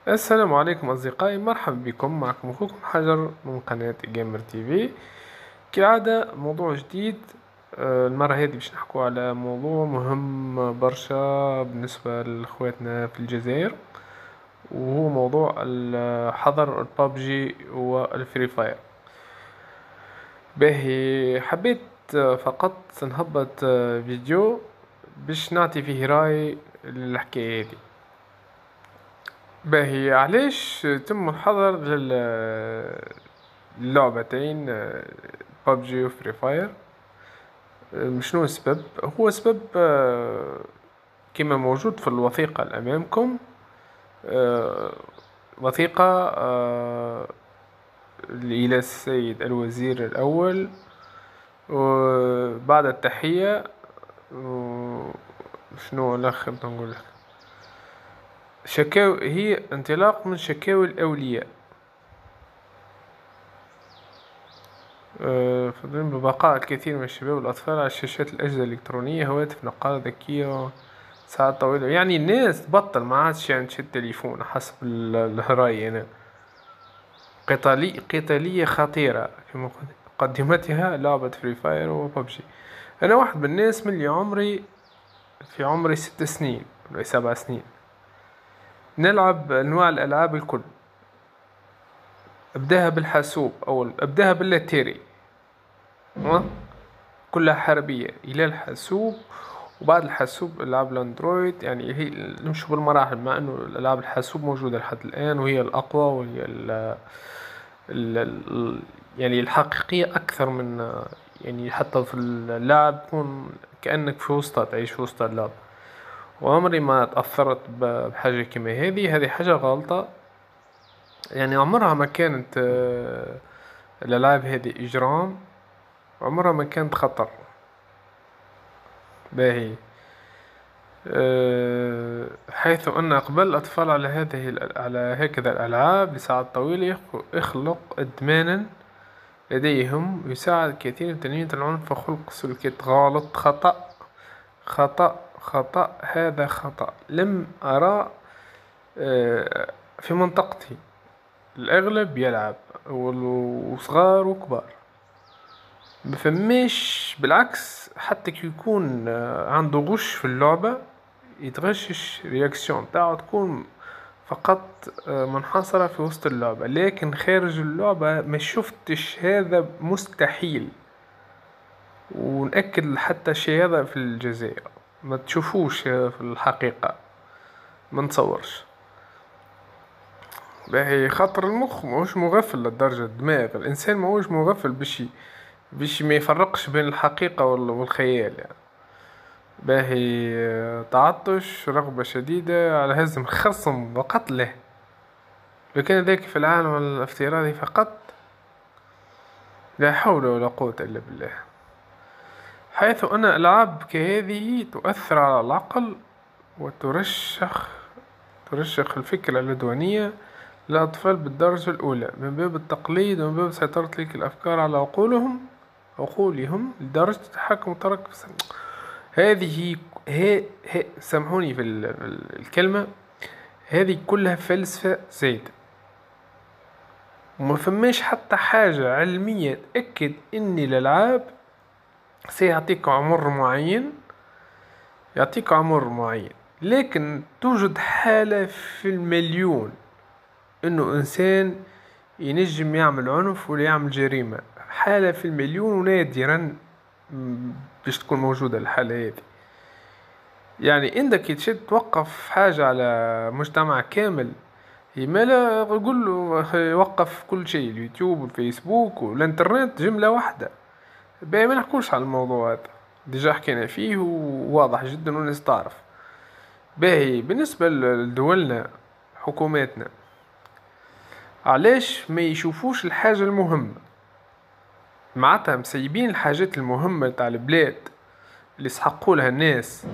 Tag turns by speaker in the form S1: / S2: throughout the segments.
S1: السلام عليكم أصدقائي، مرحبا بكم. معكم أخوكم حجر من قناة جيمر تي في. كالعادة موضوع جديد. المرة هذه باش نحكو على موضوع مهم برشا بالنسبة لأخواتنا في الجزائر، وهو موضوع حظر البابجي والفري فاير. باهي حبيت فقط نهبط فيديو باش نعطي فيه رأي للحكاية هذه. باهي علاش تم الحظر للعبتين بابجي وفري فاير؟ شنو السبب؟ هو سبب كما موجود في الوثيقة اللي أمامكم. آه، وثيقة إلى السيد الوزير الأول، وبعد التحية شنو الأخ نقول لك؟ شكاوي، هي انطلاق من شكاوي الأولياء. فضلا ببقاء الكثير من الشباب والأطفال على شاشات الأجهزة الإلكترونية، هواتف نقالة ذكية ساعات طويلة. يعني الناس تبطل ما عادش يعني تشد تليفون حسب الرأي أنا. قتالية خطيرة في مقدمتها لعبة فري فاير وببجي. أنا واحد من الناس من اللي في عمري 6 سنين ولا 7 سنين نلعب أنواع الألعاب الكل. أبداها بالحاسوب أو أبداها بالأتاري، كلها حربية إلى الحاسوب، وبعد الحاسوب ألعاب الأندرويد. يعني هي نمشي بالمراحل، مع أنه الألعاب الحاسوب موجودة لحد الآن وهي الأقوى وهي ال يعني الحقيقية أكثر من، يعني حتى في اللعب تكون كأنك في وسطها، تعيش في وسط اللعب. وعمري ما تأثرت بحاجة كما هذه حاجة غلطة. يعني عمرها ما كانت الألعاب هذه إجرام، عمرها ما كانت خطر. باهي حيث أن إقبال الأطفال على على هكذا الألعاب لساعات طويلة يخلق إدمانا لديهم، ويساعد كثير في تنمية العنف وخلق سلوكيات غلط. خطأ خطأ خطأ، هذا خطأ لم أرى في منطقتي. الأغلب يلعب وصغار وكبار، مفماش. بالعكس، حتى كي يكون عنده غش في اللعبة يتغشش، رياكسيون تاعو تكون فقط منحصرة في وسط اللعبة، لكن خارج اللعبة ما شفتش. هذا مستحيل، ونأكد حتى الشيء هذا في الجزائر ما تشوفوش في الحقيقة، ما نتصورش. باهي خاطر المخ ماهوش مغفل لدرجة، الدماغ الإنسان ماهوش مغفل باش ما يفرقش بين الحقيقة والخيال يعني. باهي تعطش، رغبة شديدة على هزم خصم وقتله، لو كان ذاك في العالم الافتراضي فقط. لا حول ولا قوة إلا بالله. حيث أن ألعاب كهذه تؤثر على العقل ترشخ الفكرة العدوانية للأطفال بالدرجة الأولى، من باب التقليد ومن باب سيطرة تلك الأفكار على عقولهم لدرجة التحكم والترك. هذه سامحوني في الكلمة، هذه كلها فلسفة زايدة، وما فماش حتى حاجة علمية تأكد ان الألعاب سيعطيك عمر معين، لكن توجد حالة في المليون انه انسان ينجم يعمل عنف ولا يعمل جريمة. حالة في المليون، ونادرا باش تكون موجودة الحالة هذه. يعني عندك تشد توقف حاجة على مجتمع كامل، ما لا يقول له يوقف كل شيء، اليوتيوب والفيسبوك والانترنت جملة واحدة. باهي ما نحكوش على الموضوع هذا، ديجا حكينا فيه وواضح جدا والناس تعرف. باهي بالنسبة لدولنا، حكوماتنا، علاش ما يشوفوش الحاجة المهمة؟ معناتها مسيبين الحاجات المهمة تاع البلاد اللي يسحقوا لها الناس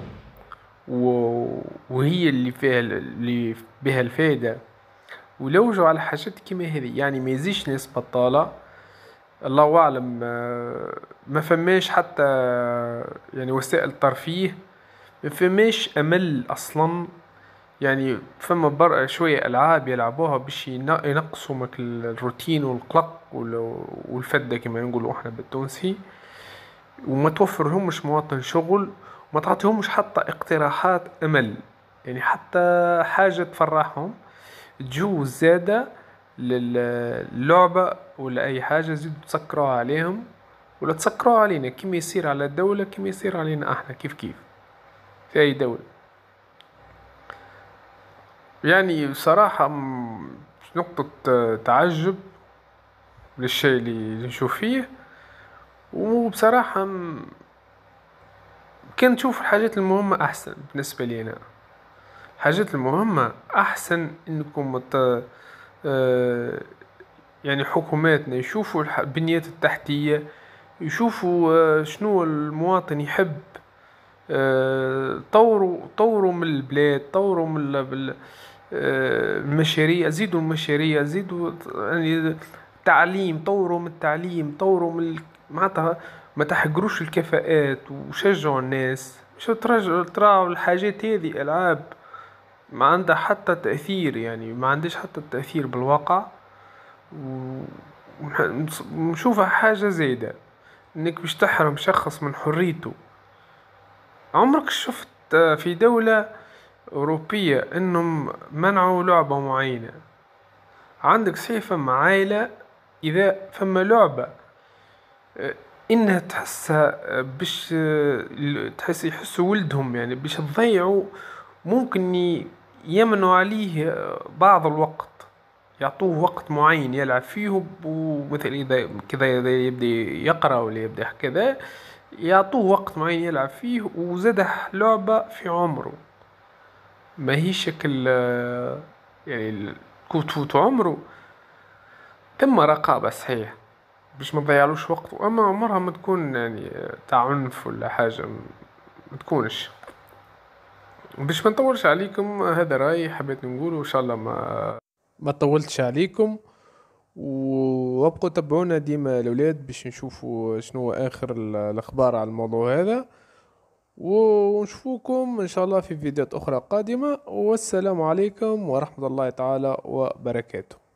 S1: وهي اللي بها الفائدة، ولوجوا على حاجات كيما هذه. يعني ما يزيش ناس بطالة، الله أعلم. ما فماش حتى يعني وسائل ترفيه، ما فماش أمل أصلا يعني فما شوية ألعاب يلعبوها باش ينقصوا مك الروتين والقلق والفدة كما نقولوا احنا بالتونسي، وما توفرهمش مواطن شغل، وما تعطيهمش حتى اقتراحات أمل، يعني حتى حاجة تفرحهم تجوز زادة للعبة ولا أي حاجة زيدوا تسكروها عليهم ولا تسكروها علينا، كيما يصير على الدولة كيما يصير علينا احنا كيف كيف في أي دولة. يعني بصراحة نقطة تعجب للشيء اللي نشوف فيه. وبصراحة كان نشوف الحاجات المهمة أحسن بالنسبة لي أنا. الحاجات المهمة أحسن إنكم آه، يعني حكوماتنا يشوفوا البنيات التحتية، يشوفوا شنو المواطن يحب، طوروا من البلاد، طوروا من المشاريع، زيدوا المشاريع، زيدوا يعني التعليم، طوروا من التعليم، طوروا من معناتها ما تحقروش الكفاءات وشجعوا الناس. شو تراعوا الحاجات هذه ألعاب ما عندها حتى تأثير، يعني ما عندش حتى تأثير بالواقع. و- ونشوفها حاجة زايدة انك باش تحرم شخص من حريته. عمرك شفت في دولة أوروبية انهم منعوا لعبة معينة؟ عندك صحيح فما عائلة إذا فما لعبة إنها تحسها باش تحس يحسوا ولدهم يعني باش تضيعوا، ممكن يمنوا عليه بعض الوقت، يعطوه وقت معين يلعب فيه، ومثل إذا كذا إذا يبدأ يقرأ ولا يبدأ كذا يعطوه وقت معين يلعب فيه، وزاده لعبة في عمره ما هي شكل يعني كوتوت عمره. ثم رقابة صحيح باش ما تضيعلوش وقته، اما عمرها ما تكون يعني تاع عنف ولا حاجة، ما تكونش. باش ما نطولش عليكم هذا رأيي حبيت نقوله، ان شاء الله ما طولتش عليكم. وابقوا تبعونا ديما الاولاد باش نشوفوا شنو اخر الاخبار على الموضوع هذا، ونشوفكم ان شاء الله في فيديوهات اخرى قادمة، والسلام عليكم ورحمة الله تعالى وبركاته.